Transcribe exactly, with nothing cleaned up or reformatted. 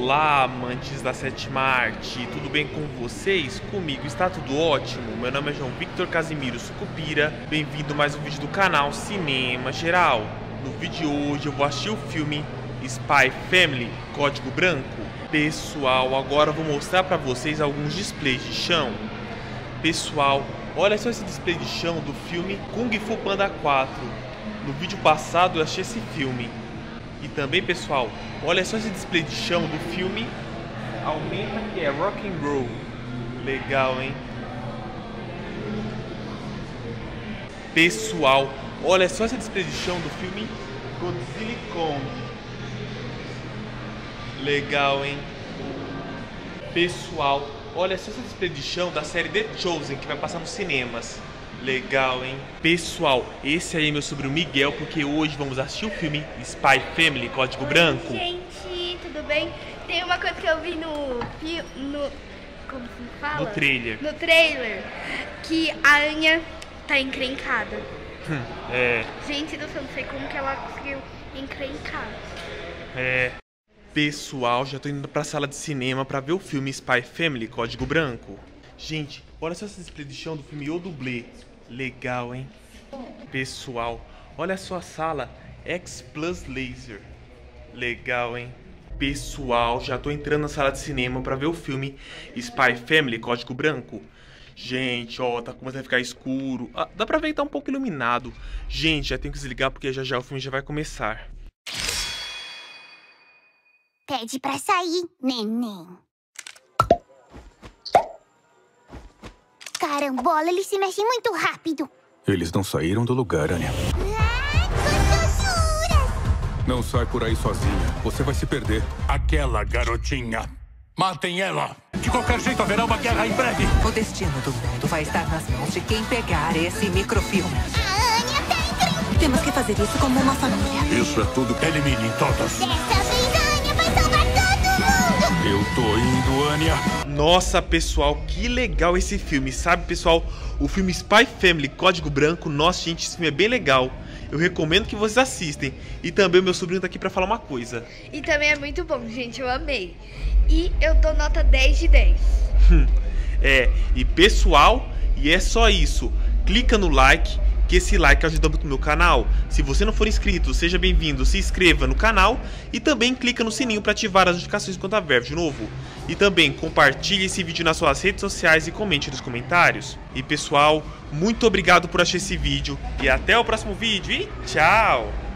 Olá, amantes da sétima arte, tudo bem com vocês? Comigo está tudo ótimo. Meu nome é João Victor Casimiro Sucupira. Bem-vindo a mais um vídeo do canal Cinema Geral. No vídeo de hoje eu vou assistir o filme Spy Family, Código Branco. Pessoal, agora eu vou mostrar para vocês alguns displays de chão. Pessoal, olha só esse display de chão do filme Kung Fu Panda quatro. No vídeo passado eu achei esse filme. E também, pessoal, olha só esse display de chão do filme Aumenta, que é Rock and Roll. Legal, hein? Pessoal, olha só esse display de chão do filme Godzilla Kong. Legal, hein? Pessoal, olha só esse display de chão da série The Chosen, que vai passar nos cinemas. Legal, hein? Pessoal, esse aí é meu sobrinho Miguel, porque hoje vamos assistir o filme Spy Family, Código Oi, Branco. gente, tudo bem? Tem uma coisa que eu vi no... no como se fala? No trailer. No trailer, que a Anya tá encrencada. Hum, é... Gente do céu, não sei como que ela conseguiu encrencar. É... Pessoal, já tô indo pra sala de cinema pra ver o filme Spy Family, Código Branco. Gente, olha só esse display de chão do filme O Dublê. Legal, hein? Pessoal, olha só a sala X Plus Laser. Legal, hein? Pessoal, já tô entrando na sala de cinema pra ver o filme Spy Family, Código Branco. Gente, ó, tá começando a ficar escuro. Ah, dá pra ver que tá um pouco iluminado. Gente, já tenho que desligar porque já já o filme já vai começar. Pede pra sair, neném. Carambola, eles se mexem muito rápido. Eles não saíram do lugar, Anya. Ah, Não sai por aí sozinha. Você vai se perder. Aquela garotinha. Matem ela. De qualquer jeito, haverá uma guerra em breve. O destino do mundo vai estar nas mãos de quem pegar esse microfilme. A Anya tá incrível. Temos que fazer isso como uma família. Isso é tudo. Eliminem todos. Dessa vez a Anya vai salvar todo mundo. Eu tô indo, Anya. Nossa, pessoal, que legal esse filme, sabe, pessoal? O filme Spy Family, Código Branco, nossa, gente, esse filme é bem legal. Eu recomendo que vocês assistem. E também o meu sobrinho tá aqui pra falar uma coisa. E também é muito bom, gente, eu amei. E eu dou nota dez de dez. É, e pessoal, e é só isso. Clica no like, que esse like ajuda muito o meu canal. Se você não for inscrito, seja bem-vindo, se inscreva no canal. E também clica no sininho para ativar as notificações quando houver vídeo novo. E também compartilhe esse vídeo nas suas redes sociais e comente nos comentários. E pessoal, muito obrigado por assistir esse vídeo. E até o próximo vídeo e tchau!